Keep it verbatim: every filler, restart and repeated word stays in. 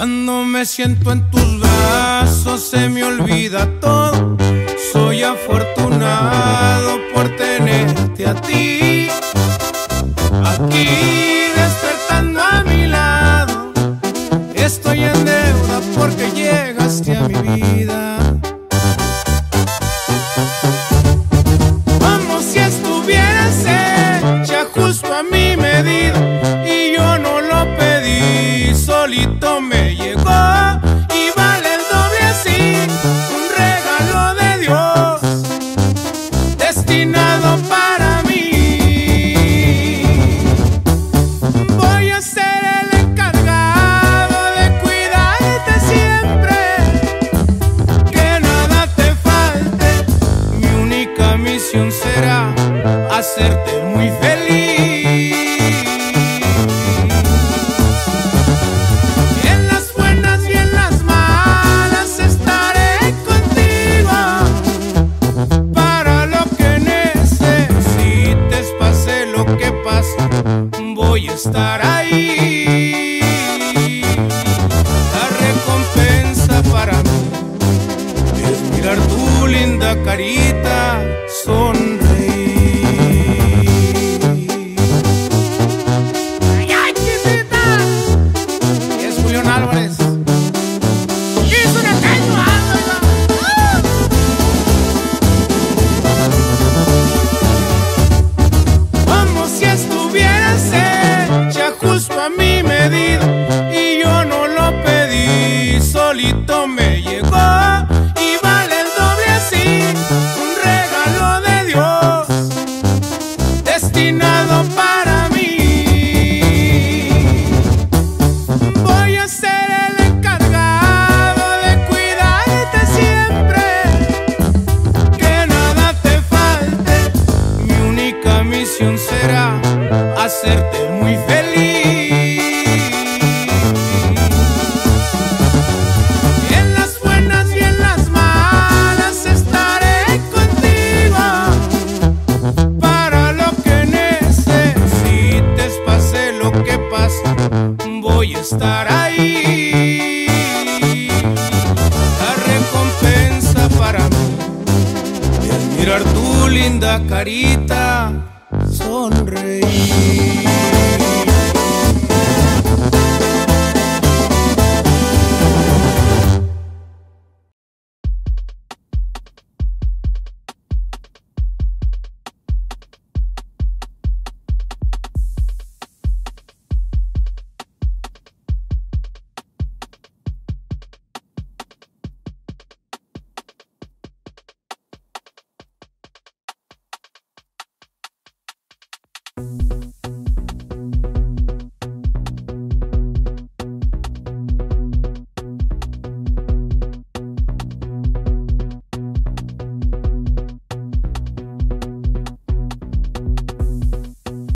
Cuando me siento en tus brazos se me olvida todo. Soy afortunado por tenerte a ti, aquí despertando a mi lado. Estoy en deuda porque llegaste a mi vida. Como si estuvieras hecha justo a mi medida, y yo no lo pedí, solito me llegó. Y vale el doble así, un regalo de Dios destinado para mí. Voy a ser el encargado de cuidarte siempre, que nada te falte. Mi única misión será hacerte muy feliz. En las buenas y en las malas estaré contigo. Para lo que necesites, pase lo que pase, voy a estar ahí. La recompensa para mí es mirar tu linda carita sonreír. ¡Ay, ay, chiquita! Es Julián Álvarez. Es una caña, como si estuvieras hecha justo a mi medida, y yo no lo pedí, solito me llegó. Y vale el doble así, un regalo de Dios destinado para mí. Voy a ser el encargado de cuidarte siempre, que nada te falte. Mi única misión será hacerte muy feliz. En las buenas y en las malas estaré contigo. Para lo que necesites, pase lo que pase, voy a estar ahí. La recompensa para mí es mirar tu linda carita sonreír.